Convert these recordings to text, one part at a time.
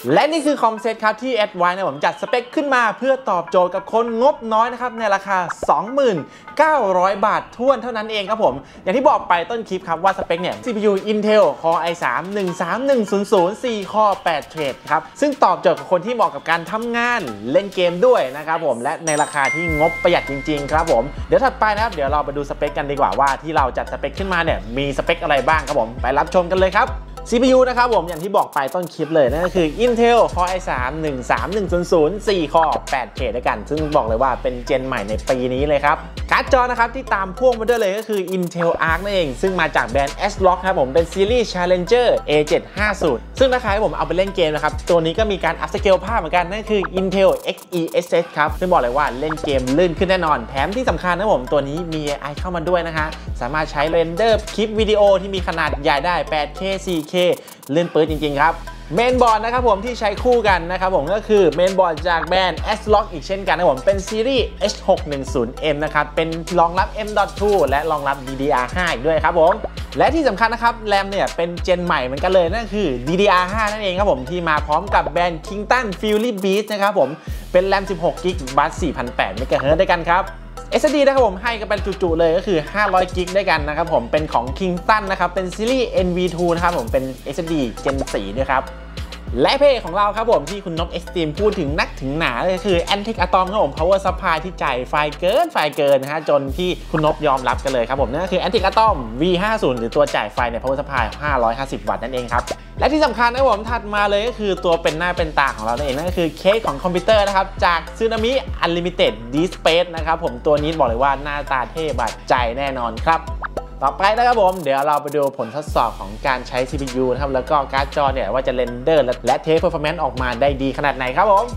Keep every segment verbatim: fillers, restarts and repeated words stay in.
และนี่คือคอมเซ็ตครับที่ Advance นะผมจัดสเปคขึ้นมาเพื่อตอบโจทย์กับคนงบน้อยนะครับในราคา สองหมื่นเก้าร้อย บาทท้วนเท่านั้นเองครับผมอย่างที่บอกไปต้นคลิปครับว่าสเปคเนี่ย ซี พี ยู Intel Core ไอ ทรี หนึ่งสามหนึ่งศูนย์ศูนย์ สี่ Core แปด เทรดครับซึ่งตอบโจทย์กับคนที่เหมาะกับการทำงานเล่นเกมด้วยนะครับผมและในราคาที่งบประหยัดจริงๆครับผมเดี๋ยวถัดไปนะครับเดี๋ยวเราไปดูสเปคกันดีกว่าว่าที่เราจัดสเปคขึ้นมาเนี่ยมีสเปคอะไรบ้างครับผมไปรับชมกันเลยครับซี พี ยู นะครับผมอย่างที่บอกไปต้นคลิปเลยนั่นก็คือ Intel Core ไอ ทรี หนึ่งสามหนึ่งศูนย์ศูนย์ สี่ Core แปด เทรดด้วยกันซึ่งบอกเลยว่าเป็นเจนใหม่ในปีนี้เลยครับการ์ดจอนะครับที่ตามพ่วงมาด้วยเลยก็คือ Intel Arc นั่นเองซึ่งมาจากแบรนด์ S-Log ครับผมเป็นซีรีส์ Challenger เอ เจ็ดห้าศูนย์ ซึ่งถ้าใครให้ผมเอาไปเล่นเกมนะครับตัวนี้ก็มีการอัพสเกลภาพเหมือนกันนั่นคือ Intel เอ็กซ์ อี เอส เอส ครับซึ่งบอกเลยว่าเล่นเกมลื่นขึ้นแน่นอนแถมที่สำคัญนะผมตัวนี้มี เอ ไอ เข้ามาด้วยนะฮะสามารถใช้เรนเดอร์คลิปวิดีโอที่มีขนาดใหญ่ได้ แปดเค โฟร์เค ลื่นปื๊ดจริงๆครับเมนบอร์ดนะครับผมที่ใช้คู่กันนะครับผมก็คือเมนบอร์ดจากแบรนด์ S-Log อีกเช่นกันนะผมเป็นซีรีส์ เอช หกหนึ่งศูนย์เอ็ม นะครับเป็นรองรับ เอ็ม ดอท ทู และรองรับ ดี ดี อาร์ ไฟว์ อีกด้วยครับผมและที่สำคัญนะครับแรมเนี่ยเป็นเจนใหม่เหมือนกันเลยนั่นคือ ดี ดี อาร์ ไฟว์ นั่นเองครับผมที่มาพร้อมกับแบรนด์ Kingston Fury Beast นะครับผมเป็นแรม สิบหกกิกะไบต์ สี่พันแปดร้อย เมกะเฮิรตซ์ ด้วยกันครับเอส เอส ดี นะครับผมให้กันเป็นจุๆเลยก็คือ ห้าร้อยกิกะไบต์ ด้วยกันนะครับผมเป็นของ Kingston นะครับเป็นซีรีส์ เอ็น วี ทู นะครับผมเป็น เอส เอส ดี Gen โฟร์ ด้วยครับและเพจของเราครับผมที่คุณนพ Extreme พูดถึงนักถึงหนาเลยคือ Antec Atom ครับผม Power Supply ที่จ่ายไฟเกินไฟเกินนะฮะจนที่คุณนพยอมรับกันเลยครับผมนั่นก็คือ Antec Atom วี ห้าสิบ หรือตัวจ่ายไฟใน Power Supply ห้าร้อยห้าสิบ วัตต์นั่นเองครับและที่สำคัญนะผมถัดมาเลยก็คือตัวเป็นหน้าเป็นตาของเราเองนั่นก็คือเคสของคอมพิวเตอร์นะครับจาก Tsunami Unlimited Display นะครับผมตัวนี้บอกเลยว่าหน้าตาเท่บาดใจแน่นอนครับต่อไปนะครับผมเดี๋ยวเราไปดูผลทดสอบของการใช้ ซี พี ยู นะครับแล้วก็การ์ดจอเนี่ยว่าจะเรนเดอร์และเทสเพอร์ฟอร์แมนซ์ออกมาได้ดีขนาดไหนครับผม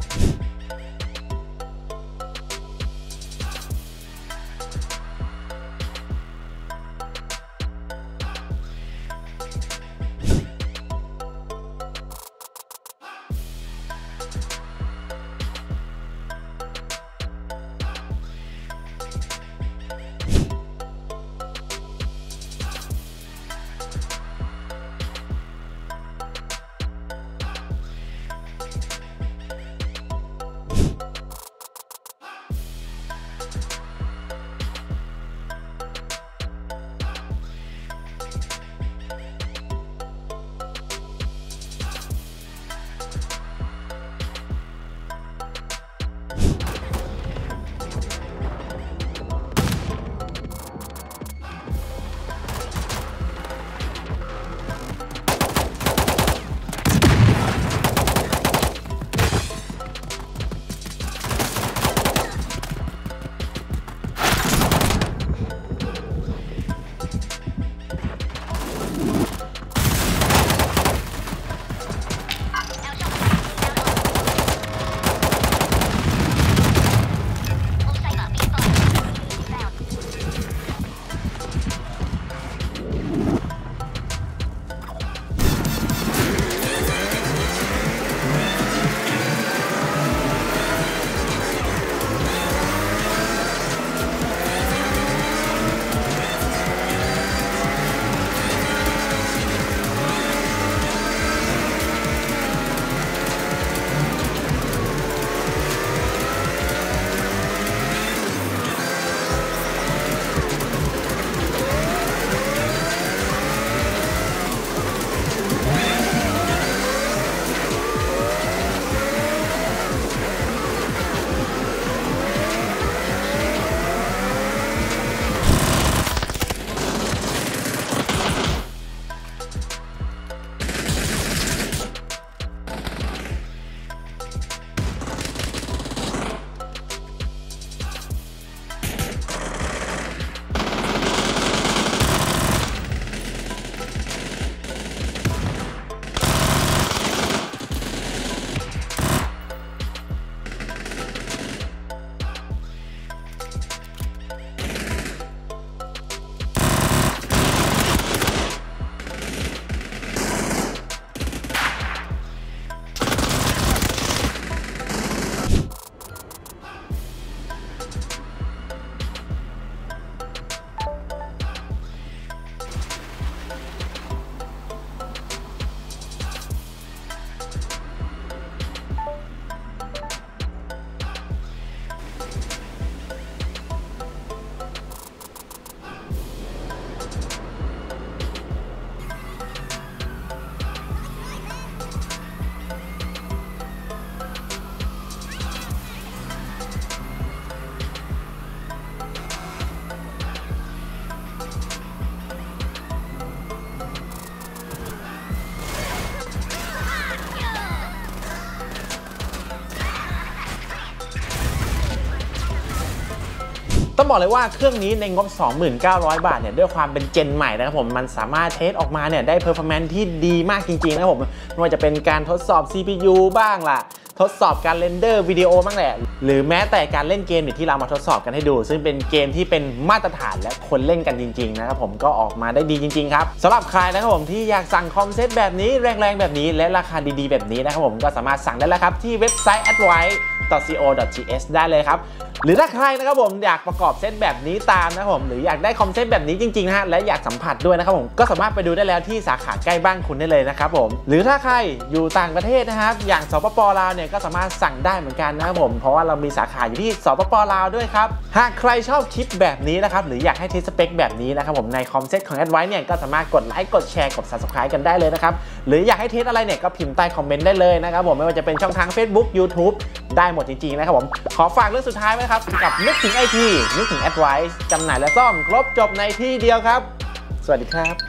ต้องบอกเลยว่าเครื่องนี้ในงบ สองหมื่นเก้าร้อย บาทเนี่ยด้วยความเป็นเจนใหม่นะครับผมมันสามารถเทสออกมาเนี่ยได้เพอร์ฟอร์แมนซ์ที่ดีมากจริงๆนะครับผมไม่ว่าจะเป็นการทดสอบ ซี พี ยู บ้างล่ะทดสอบการเรนเดอร์วิดีโอบ้างแหละหรือแม้แต่การเล่นเกมที่เรามาทดสอบกันให้ดูซึ่งเป็นเกมที่เป็นมาตรฐานและคนเล่นกันจริงๆนะครับผมก็ออกมาได้ดีจริงๆครับสำหรับใครนะครับผมที่อยากสั่งคอมเซ็ตแบบนี้แรงๆแบบนี้และราคาดีๆแบบนี้นะครับผมก็สามารถสั่งได้แล้วครับที่เว็บไซต์ แอดไวซ์ ดอท ซี โอ ดอท ที เอช ได้เลยครับหรือถ้าใครนะครับผมอยากประกอบเซตแบบนี้ตามนะครับผมหรืออยากได้คอมเซ็ตแบบนี้จริงๆนะฮะและอยากสัมผัสด้วยนะครับผมก็สามารถไปดูได้แล้วที่สาขาใกล้บ้านคุณได้เลยนะครับผมหรือถ้าใครอยู่ต่างประเทศนะครับอย่างสปป.ลาวเนี่ยก็สามารถสั่งได้เหมือนกันนะครับผมเพราะว่าเรามีสาขาอยู่ที่สปป.ลาวด้วยครับหากใครชอบคลิปแบบนี้นะครับหรืออยากให้เทสสเปคแบบนี้นะครับผมในคอมเซ็ตของ แอดไวซ์ เนี่ยก็สามารถกดไลค์กดแชร์กด ซับสไครบ์ กันได้เลยนะครับหรืออยากให้เทสอะไรเนี่ยก็พิมพ์ใต้คอมเมนต์ได้เลยนะครับผมไม่ว่าจะเป็นช่องทาง Facebook YouTube ได้หมดจริงๆนะครับผมขอฝากเรื่องสุดท้ายไว้นะครับกับนึกถึง ไอ ที นึกถึง แอดไวซ์ จำหน่ายและซ่อมครบจบในที่เดียวครับสวัสดีครับ